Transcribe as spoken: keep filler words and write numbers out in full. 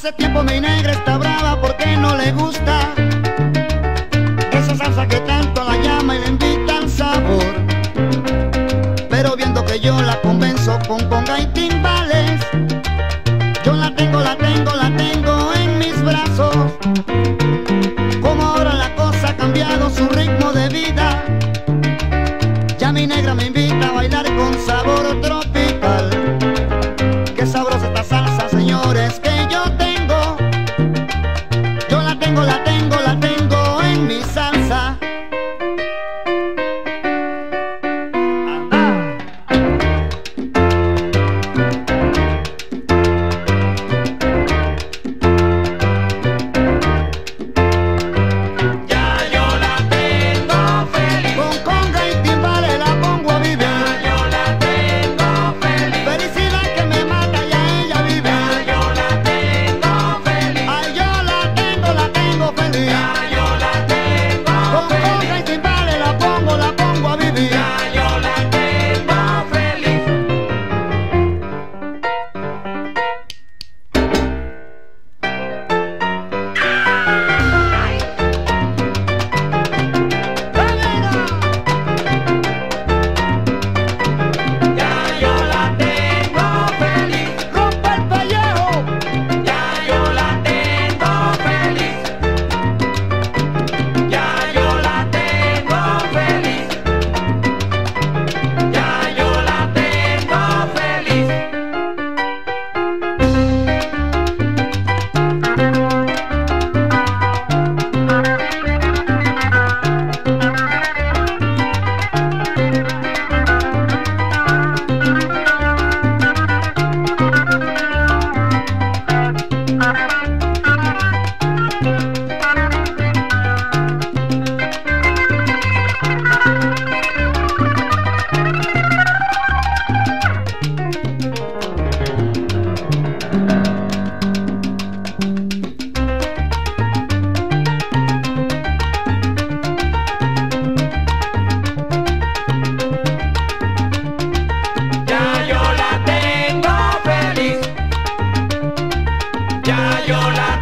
Hace tiempo mi negra está brava porque no le gusta esa salsa que tanto la llama y le invita al sabor. Pero viendo que yo la convenzo con conga y timbales, yo la tengo, la tengo, la tengo en mis brazos. Como ahora la cosa ha cambiado su ritmo de vida, ya mi negra me invita a bailar con sabor tropical. Qué sabrosa esta salsa, señores, que yo tengo. Yo la tengo, la tengo, la tengo en mi salsa. Ya yo la